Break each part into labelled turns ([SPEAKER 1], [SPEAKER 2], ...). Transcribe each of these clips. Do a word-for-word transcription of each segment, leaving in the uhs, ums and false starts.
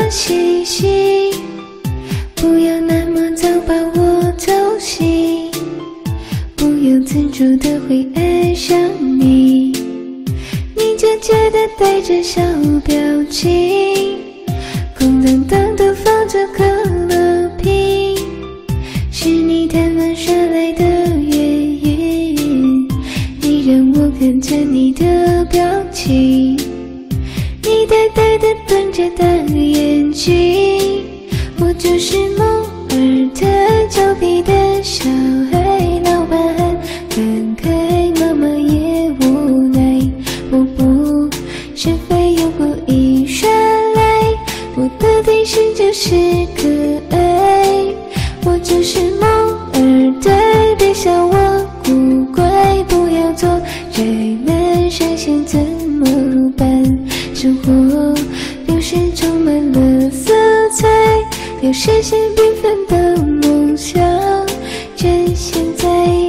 [SPEAKER 1] 细心，不要那么早把我走心，不由自主的会爱上你。你就觉得带着小表情，空荡荡的放着可乐瓶，是你贪玩耍来的原因。你让我看着你的表情，你呆呆地瞪着大眼睛，我就是梦儿的调皮的小孩。老板感慨，妈妈也无奈，我不是非要故意耍赖，我的天生就是可爱，我就是梦儿的，别笑我古怪，不要做宅男伤心怎么办？生活有时充满了色彩，要实现缤纷的梦想，趁现在。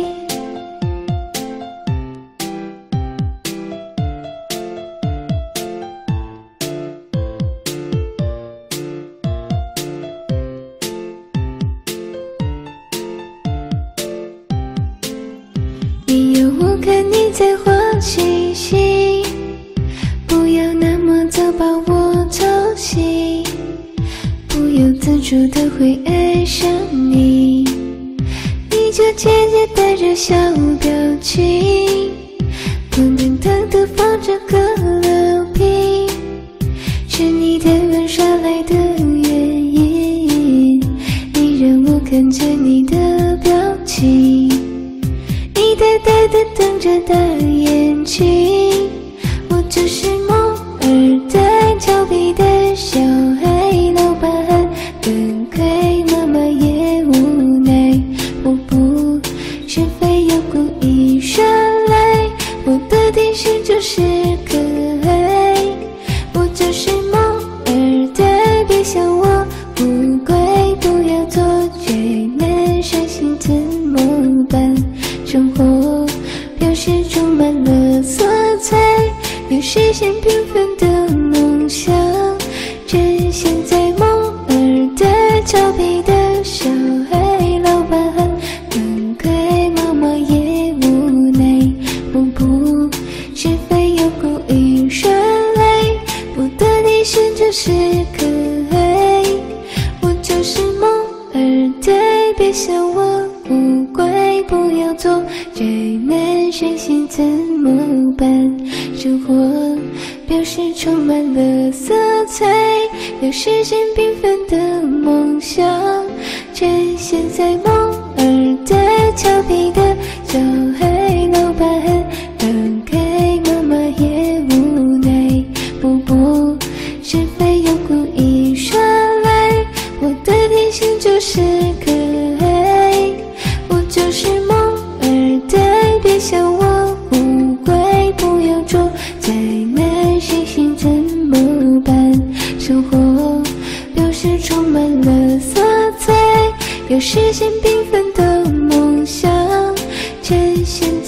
[SPEAKER 1] 你要我看你在花星星，不要那么早把我走心，不由自主的会爱上你。你就渐渐带着小表情，空荡荡的放着可乐瓶，是你贪玩耍来的原因。你让我看着你的表情，你呆呆地瞪着大眼睛，我就是梦儿的调皮的小孩。老板感慨，妈妈也无奈，我不是非要故意耍赖，我的天生就是可爱，我就是梦儿的，别笑我不乖，不要做宅男伤心怎么办？生活表示充满了色彩，要实现缤纷的梦想，趁现在梦儿的调皮的小孩。老板感慨，妈妈也无奈，我不是非要故意耍赖，我的天生就是可爱，我就是梦儿的，别笑我不乖，不要做宅男伤心怎么办？生活表示充满了色彩，要实现缤纷的梦想，趁现在梦儿的调皮的小孩。老板感慨，妈妈也无奈，我不是非要故意耍赖，我的天生就是可爱，我就是梦儿的，别笑我不乖，不要做宅男伤心怎么办？生活表示充满了色彩，要实现缤纷的梦想，趁现